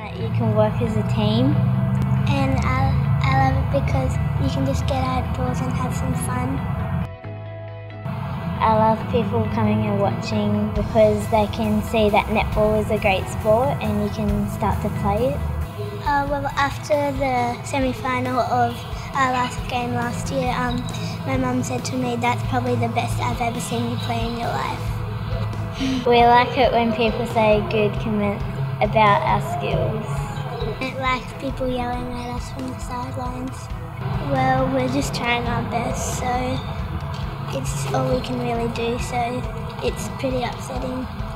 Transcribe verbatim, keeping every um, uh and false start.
that you can work as a team. And I, I love it because you can just get outdoors and have some fun. I love people coming and watching because they can see that netball is a great sport and you can start to play it. Uh, well, after the semi-final of our last game last year, um, my mum said to me, that's probably the best I've ever seen you play in your life. We like it when people say good comments about our skills. It likes people yelling at us from the sidelines. Well, we're just trying our best, so it's all we can really do, so it's pretty upsetting.